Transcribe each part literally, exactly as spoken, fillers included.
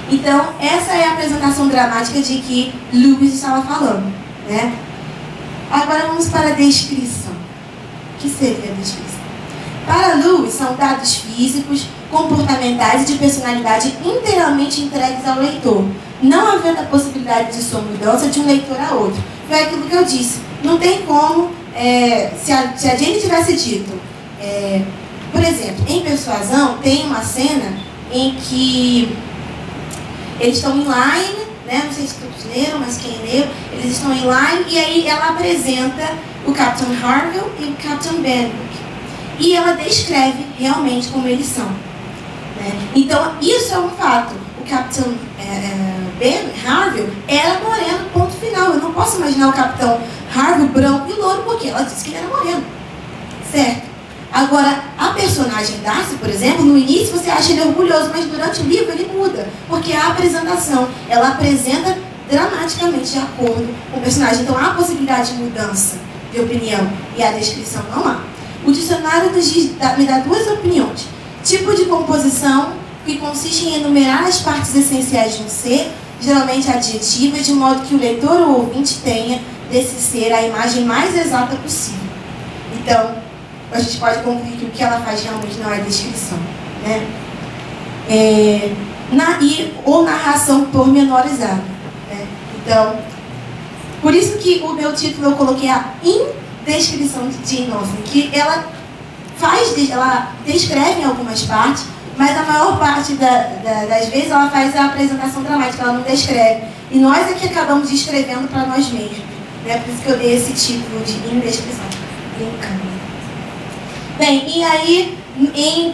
Então, essa é a apresentação dramática de que Lewis estava falando, né? Agora vamos para a descrição. O que seria a descrição? Para Lewis, são dados físicos, comportamentais e de personalidade inteiramente entregues ao leitor, não havendo a possibilidade de sua mudança de um leitor a outro. Foi aquilo que eu disse. Não tem como, é, se, a, se a Jane tivesse dito, é, por exemplo, em Persuasão, tem uma cena em que eles estão em line, né? Não sei se todos leram, mas quem leu, eles estão em line, e aí ela apresenta o Capitão Harville e o Capitão Benwick. E ela descreve realmente como eles são. Né? Então, isso é um fato. O Capitão é, Ben Harville era moreno, ponto final. Eu não posso imaginar o Capitão Harville branco e louro, porque ela disse que ele era moreno. Certo? Agora, a personagem Darcy, por exemplo, no início você acha ele orgulhoso, mas durante o livro ele muda, porque a apresentação, ela apresenta dramaticamente de acordo com o personagem. Então, há possibilidade de mudança de opinião e a descrição não há. O dicionário nos diz, me dá duas opiniões. Tipo de composição, que consiste em enumerar as partes essenciais de um ser, geralmente adjetivas, de modo que o leitor ou ouvinte tenha desse ser a imagem mais exata possível. Então, a gente pode concluir que o que ela faz realmente não é descrição. Né? É, na, e, ou narração pormenorizada. Né? Então, por isso que o meu título eu coloquei a indescrição de Jane Austen, que ela faz, ela descreve em algumas partes, mas a maior parte da, da, das vezes ela faz a apresentação dramática, ela não descreve. E nós é que acabamos descrevendo para nós mesmos. Né? Por isso que eu dei esse título de indescrição. Brincando. Bem, e aí, em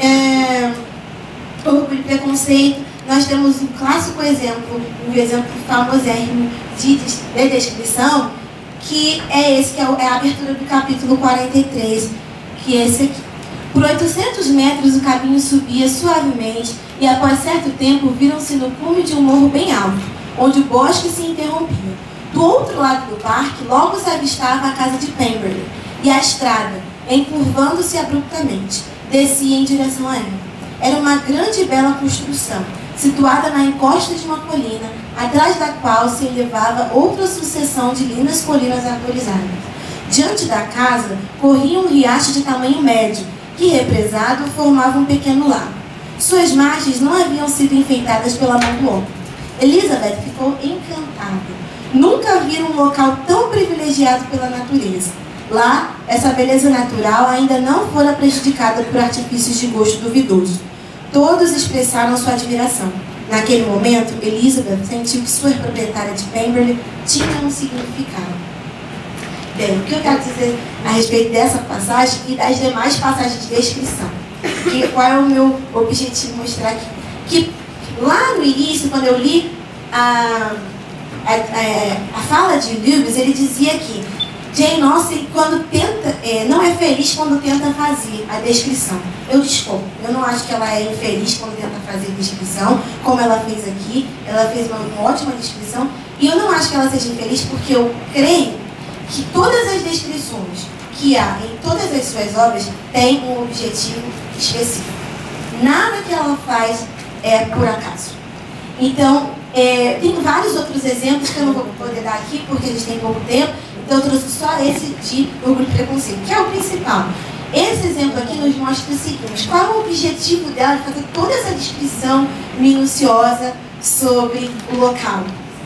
é, Orgulho e Preconceito, nós temos um clássico exemplo, um exemplo famosérrimo de, de descrição, que é esse, que é a abertura do capítulo quarenta e três, que é esse aqui. Por oitocentos metros o caminho subia suavemente e após certo tempo viram-se no cume de um morro bem alto, onde o bosque se interrompia. Do outro lado do parque logo se avistava a casa de Pemberley e a estrada, encurvando-se abruptamente, descia em direção a ela. Era uma grande e bela construção, situada na encosta de uma colina, atrás da qual se elevava outra sucessão de lindas colinas arborizadas. Diante da casa corria um riacho de tamanho médio, que, represado, formava um pequeno lago. Suas margens não haviam sido enfeitadas pela mão do homem. Elizabeth ficou encantada. Nunca vira um local tão privilegiado pela natureza. Lá, essa beleza natural ainda não fora prejudicada por artifícios de gosto duvidoso. Todos expressaram sua admiração. Naquele momento, Elizabeth sentiu que sua proprietária de Pemberley tinha um significado. Bem, o que eu quero dizer a respeito dessa passagem e das demais passagens de descrição? Que, qual é o meu objetivo mostrar aqui? Que lá no início, quando eu li a, a, a, a fala de Lewis, ele dizia que Jane Austen, quando tenta, é, não é feliz quando tenta fazer a descrição. Eu discordo. Eu não acho que ela é infeliz quando tenta fazer a descrição, como ela fez aqui. Ela fez uma, uma ótima descrição. E eu não acho que ela seja infeliz porque eu creio que todas as descrições que há em todas as suas obras têm um objetivo específico. Nada que ela faz é por acaso. Então, é, tem vários outros exemplos que eu não vou poder dar aqui porque a gente tem pouco tempo. Então eu trouxe só esse de Orgulho e Preconceito, que é o principal. Esse exemplo aqui nos mostra o seguinte: qual é o objetivo dela de fazer toda essa descrição minuciosa sobre o local?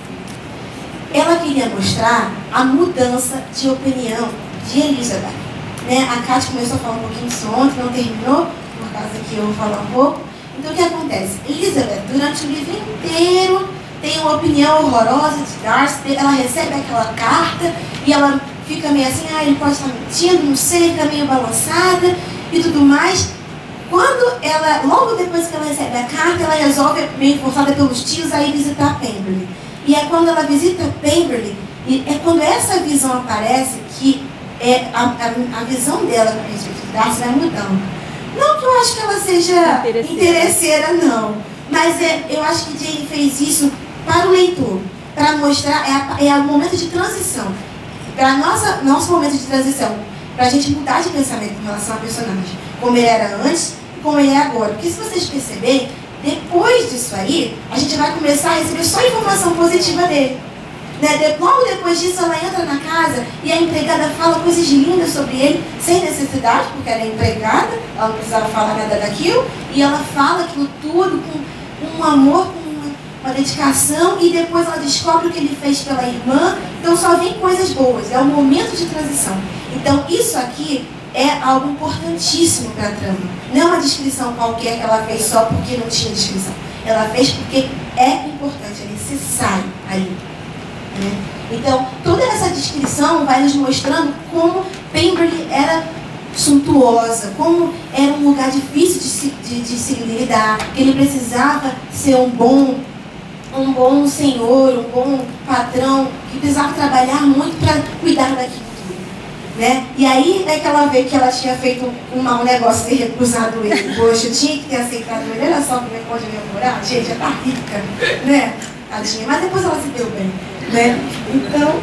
Ela queria mostrar a mudança de opinião de Elizabeth. Né? A Kátia começou a falar um pouquinho disso ontem, não terminou, por causa que eu vou falar um pouco. Então o que acontece? Elizabeth, durante o livro inteiro, tem uma opinião horrorosa de Darcy. Ela recebe aquela carta e ela fica meio assim, ah, ele pode estar mentindo, não sei, fica meio balançada e tudo mais. Quando ela, logo depois que ela recebe a carta, ela resolve, meio forçada pelos tios, a ir visitar Pemberley. E é quando ela visita Pemberley, e é quando essa visão aparece que é a, a, a visão dela com respeito de Darcy vai mudando. Não que eu acho que ela seja interesseira, interesseira não. Mas é, eu acho que Jane fez isso para o leitor, para mostrar, é, a, é o momento de transição. Para nossa nosso momento de transição, para a gente mudar de pensamento em relação ao personagem. Como ele era antes e como ele é agora. Porque se vocês perceberem, Depois disso aí, a gente vai começar a receber só informação positiva dele. Né? De, logo depois disso, ela entra na casa e a empregada fala coisas lindas sobre ele, sem necessidade, porque ela é empregada, ela não precisava falar nada daquilo, e ela fala aquilo tudo com, com um amor, com uma, uma dedicação, e depois ela descobre o que ele fez pela irmã. Então só vem coisas boas, é o momento de transição. Então isso aqui é algo importantíssimo para a trama. Não é uma descrição qualquer que ela fez só porque não tinha descrição. Ela fez porque é importante, é necessário ali. Né? Então, toda essa descrição vai nos mostrando como Pemberley era suntuosa, como era um lugar difícil de se, de, de se lidar, que ele precisava ser um bom, um bom senhor, um bom patrão, que precisava trabalhar muito para cuidar daquilo tudo. Né? E aí é que ela vê que ela tinha feito um mau negócio de ter recusado ele. Poxa, eu tinha que ter aceitado ele, olha só como é que pode me morar. Gente, já tá rica, né? Tadinha. Mas depois ela se deu bem. Né? Então,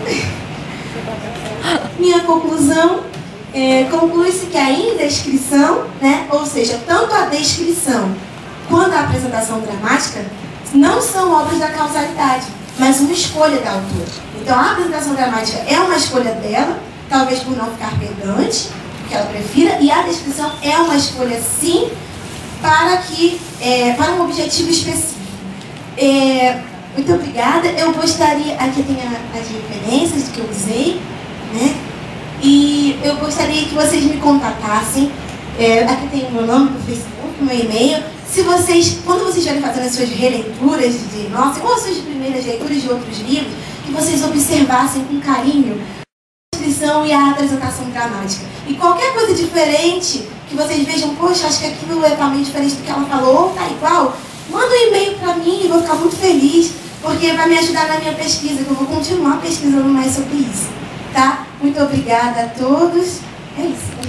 minha conclusão, é, conclui-se que a indescrição, né, ou seja, tanto a descrição quanto a apresentação dramática não são obras da causalidade, mas uma escolha da autora. Então a apresentação dramática é uma escolha dela, talvez por não ficar pedante, que ela prefira, e a descrição é uma escolha sim, para, que, é, para um objetivo específico. É, Muito obrigada. Eu gostaria... Aqui tem as referências que eu usei, né? E eu gostaria que vocês me contatassem. É, aqui tem o meu nome no Facebook, o meu e-mail. Se vocês, quando vocês estiverem fazendo as suas releituras de nossa, ou as suas primeiras leituras de outros livros, que vocês observassem com carinho a descrição e a apresentação dramática. E qualquer coisa diferente, que vocês vejam, poxa, acho que aquilo é totalmente diferente do que ela falou, ou tá igual, manda um e-mail para mim e vou ficar muito feliz, porque vai me ajudar na minha pesquisa, que eu vou continuar pesquisando mais sobre isso. Tá? Muito obrigada a todos. É isso.